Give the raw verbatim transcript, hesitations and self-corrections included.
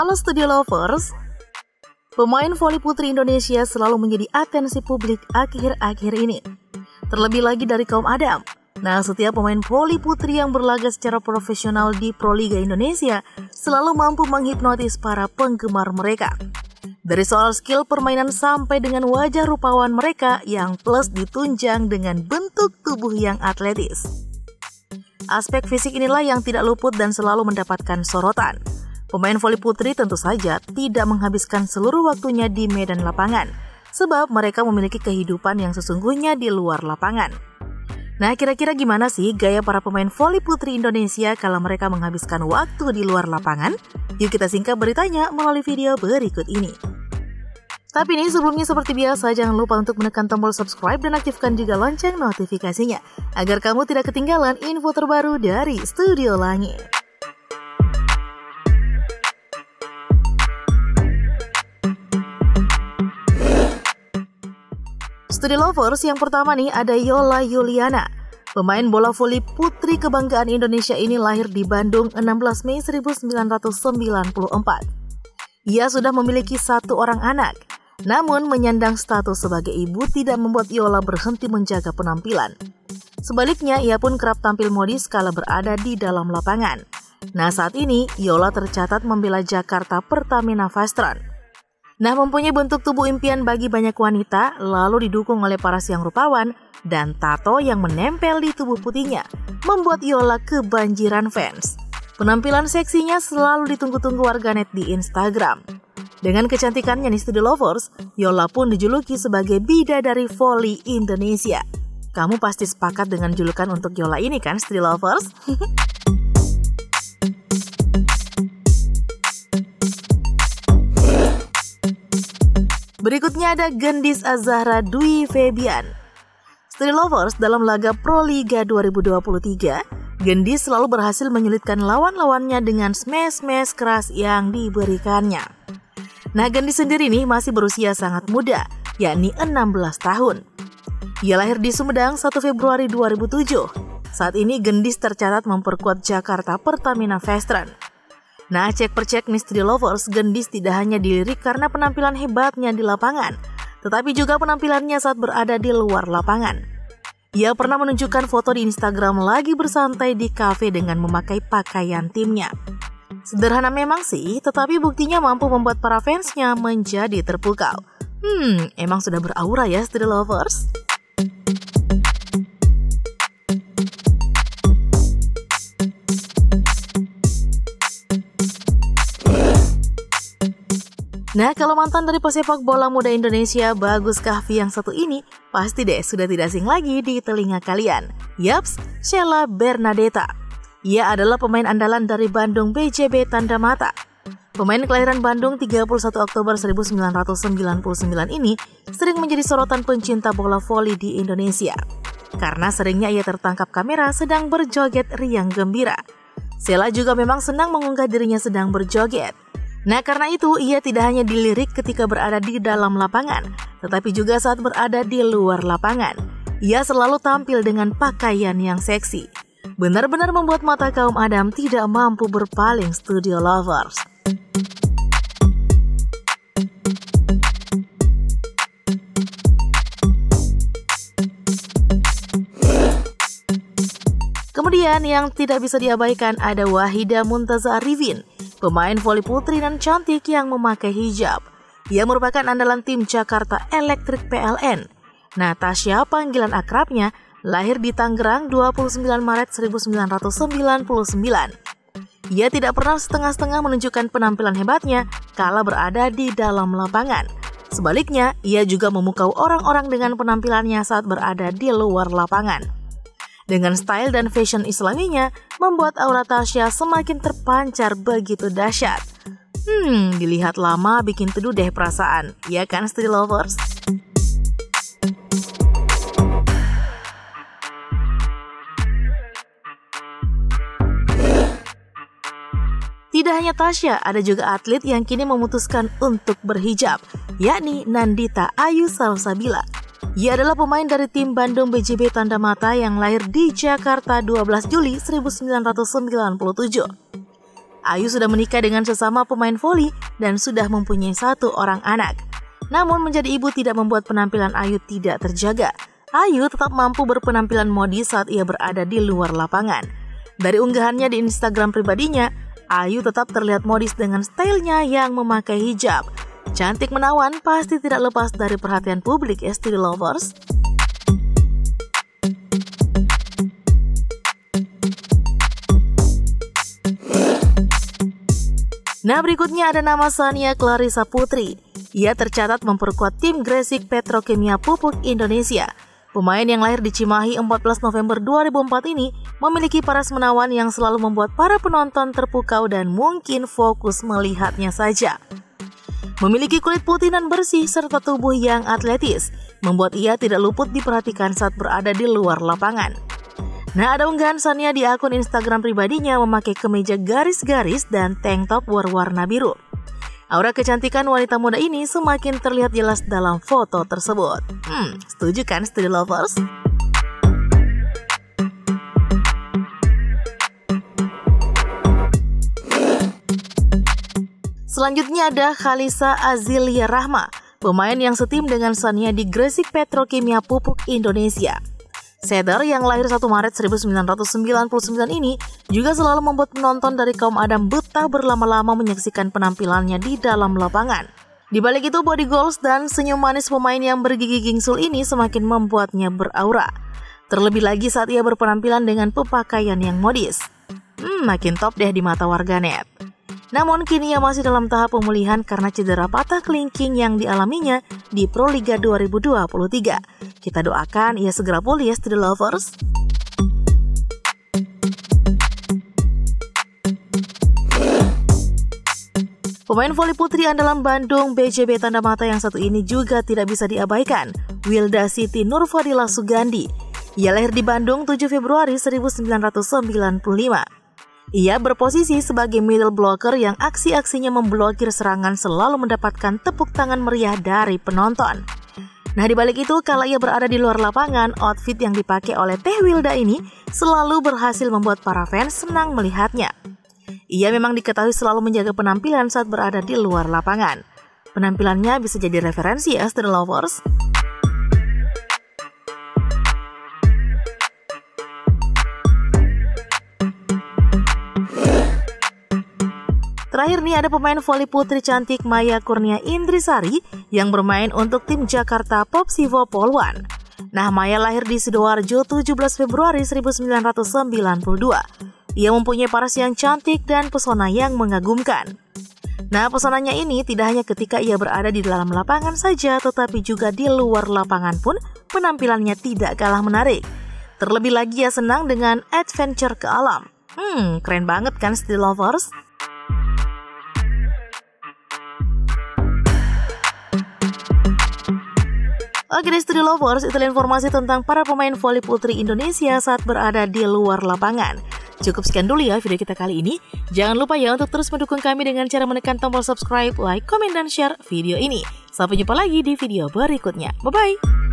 Halo Studio Lovers, pemain voli putri Indonesia selalu menjadi atensi publik akhir-akhir ini. Terlebih lagi dari kaum Adam. Nah, setiap pemain voli putri yang berlaga secara profesional di Proliga Indonesia selalu mampu menghipnotis para penggemar mereka. Dari soal skill permainan sampai dengan wajah rupawan mereka yang plus ditunjang dengan bentuk tubuh yang atletis. Aspek fisik inilah yang tidak luput dan selalu mendapatkan sorotan. Pemain voli putri tentu saja tidak menghabiskan seluruh waktunya di medan lapangan, sebab mereka memiliki kehidupan yang sesungguhnya di luar lapangan. Nah, kira-kira gimana sih gaya para pemain voli putri Indonesia kalau mereka menghabiskan waktu di luar lapangan? Yuk kita singkat beritanya melalui video berikut ini. Tapi ini sebelumnya seperti biasa, jangan lupa untuk menekan tombol subscribe dan aktifkan juga lonceng notifikasinya, agar kamu tidak ketinggalan info terbaru dari Studio Langit. Studio Lovers, yang pertama nih ada Yola Yuliana. Pemain bola voli putri kebanggaan Indonesia ini lahir di Bandung enam belas Mei seribu sembilan ratus sembilan puluh empat. Ia sudah memiliki satu orang anak. Namun menyandang status sebagai ibu tidak membuat Yola berhenti menjaga penampilan. Sebaliknya, ia pun kerap tampil modis kala berada di dalam lapangan. Nah, saat ini Yola tercatat membela Jakarta Pertamina Fast Run. Nah, mempunyai bentuk tubuh impian bagi banyak wanita, lalu didukung oleh paras yang rupawan dan tato yang menempel di tubuh putihnya, membuat Yola kebanjiran fans. Penampilan seksinya selalu ditunggu-tunggu warganet di Instagram. Dengan kecantikannya nih Studio Lovers, Yola pun dijuluki sebagai bidadari voli Indonesia. Kamu pasti sepakat dengan julukan untuk Yola ini kan Studio Lovers? Berikutnya ada Gendis Azahra Dwi Febian. Studio Lovers, dalam laga Proliga dua ribu dua puluh tiga, Gendis selalu berhasil menyulitkan lawan-lawannya dengan smash-smash keras yang diberikannya. Nah, Gendis sendiri nih masih berusia sangat muda, yakni enam belas tahun. Ia lahir di Sumedang satu Februari dua ribu tujuh. Saat ini Gendis tercatat memperkuat Jakarta Pertamina Fast Run. Nah, cek per cek nih Studio Lovers, Gendis tidak hanya dilirik karena penampilan hebatnya di lapangan, tetapi juga penampilannya saat berada di luar lapangan. Ia pernah menunjukkan foto di Instagram lagi bersantai di kafe dengan memakai pakaian timnya. Sederhana memang sih, tetapi buktinya mampu membuat para fansnya menjadi terpukau. Hmm, emang sudah beraura ya Studio Lovers? Nah, kalau mantan dari pesepak bola muda Indonesia Bagus Kahvi yang satu ini, pasti deh sudah tidak asing lagi di telinga kalian. Yaps, Sheila Bernadetta. Ia adalah pemain andalan dari Bandung B J B Tanda Mata. Pemain kelahiran Bandung tiga puluh satu Oktober seribu sembilan ratus sembilan puluh sembilan ini sering menjadi sorotan pencinta bola voli di Indonesia. Karena seringnya ia tertangkap kamera sedang berjoget riang gembira. Sheila juga memang senang mengunggah dirinya sedang berjoget. Nah, karena itu ia tidak hanya dilirik ketika berada di dalam lapangan, tetapi juga saat berada di luar lapangan. Ia selalu tampil dengan pakaian yang seksi. Benar-benar membuat mata kaum Adam tidak mampu berpaling Studio Lovers. Kemudian yang tidak bisa diabaikan ada Wahida Muntaza Arifin, pemain voli putri dan cantik yang memakai hijab. Ia merupakan andalan tim Jakarta Electric P L N. Natasha panggilan akrabnya, lahir di Tangerang dua puluh sembilan Maret seribu sembilan ratus sembilan puluh sembilan. Ia tidak pernah setengah-setengah menunjukkan penampilan hebatnya kala berada di dalam lapangan. Sebaliknya, ia juga memukau orang-orang dengan penampilannya saat berada di luar lapangan. Dengan style dan fashion islaminya, membuat aura Tasya semakin terpancar begitu dahsyat. Hmm, dilihat lama bikin teduh deh perasaan, ya kan Studio Lovers? Tidak hanya Tasya, ada juga atlet yang kini memutuskan untuk berhijab, yakni Nandita Ayu Salsabila. Ia adalah pemain dari tim Bandung B J B Tanda Mata yang lahir di Jakarta dua belas Juli seribu sembilan ratus sembilan puluh tujuh. Ayu sudah menikah dengan sesama pemain voli dan sudah mempunyai satu orang anak. Namun menjadi ibu tidak membuat penampilan Ayu tidak terjaga. Ayu tetap mampu berpenampilan modis saat ia berada di luar lapangan. Dari unggahannya di Instagram pribadinya, Ayu tetap terlihat modis dengan stylenya yang memakai hijab. Cantik menawan pasti tidak lepas dari perhatian publik ya Studio Lovers. Nah, berikutnya ada nama Shania Clarissa Putri. Ia tercatat memperkuat tim Gresik Petrokimia Pupuk Indonesia. Pemain yang lahir di Cimahi empat belas November dua ribu empat ini memiliki paras menawan yang selalu membuat para penonton terpukau dan mungkin fokus melihatnya saja. Memiliki kulit putih dan bersih serta tubuh yang atletis, membuat ia tidak luput diperhatikan saat berada di luar lapangan. Nah, ada unggahan Shania di akun Instagram pribadinya memakai kemeja garis-garis dan tank top berwarna biru. Aura kecantikan wanita muda ini semakin terlihat jelas dalam foto tersebut. Hmm, setuju kan Studio Lovers? Selanjutnya ada Khalisa Azilia Rahma, pemain yang setim dengan Shania di Gresik Petrokimia Pupuk Indonesia. Cedar yang lahir satu Maret seribu sembilan ratus sembilan puluh sembilan ini juga selalu membuat penonton dari kaum Adam betah berlama-lama menyaksikan penampilannya di dalam lapangan. Di balik itu, body goals dan senyum manis pemain yang bergigi gingsul ini semakin membuatnya beraura. Terlebih lagi saat ia berpenampilan dengan pepakaian yang modis. Hmm, makin top deh di mata warganet. Namun kini ia masih dalam tahap pemulihan karena cedera patah kelingking yang dialaminya di Pro Liga dua ribu dua puluh tiga. Kita doakan ia segera pulih ya Studio Lovers. Pemain voli putri andalan Bandung B J B Tanda Mata yang satu ini juga tidak bisa diabaikan, Wilda Siti Nurfadila Sugandi. Ia lahir di Bandung tujuh Februari seribu sembilan ratus sembilan puluh lima. Ia berposisi sebagai middle blocker yang aksi-aksinya memblokir serangan selalu mendapatkan tepuk tangan meriah dari penonton. Nah, di balik itu, kala ia berada di luar lapangan, outfit yang dipakai oleh Teh Wilda ini selalu berhasil membuat para fans senang melihatnya. Ia memang diketahui selalu menjaga penampilan saat berada di luar lapangan. Penampilannya bisa jadi referensi ya, Studio Lovers. Terakhir nih ada pemain voli putri cantik Maya Kurnia Indrisari yang bermain untuk tim Jakarta Popsivo Polwan. Nah, Maya lahir di Sidoarjo tujuh belas Februari seribu sembilan ratus sembilan puluh dua. Ia mempunyai paras yang cantik dan pesona yang mengagumkan. Nah, pesonanya ini tidak hanya ketika ia berada di dalam lapangan saja, tetapi juga di luar lapangan pun penampilannya tidak kalah menarik. Terlebih lagi ia senang dengan adventure ke alam. Hmm, keren banget kan Studio Lovers? Oke deh Studio Lovers, itulah informasi tentang para pemain voli putri Indonesia saat berada di luar lapangan. Cukup sekian dulu ya video kita kali ini. Jangan lupa ya untuk terus mendukung kami dengan cara menekan tombol subscribe, like, komen, dan share video ini. Sampai jumpa lagi di video berikutnya. Bye-bye!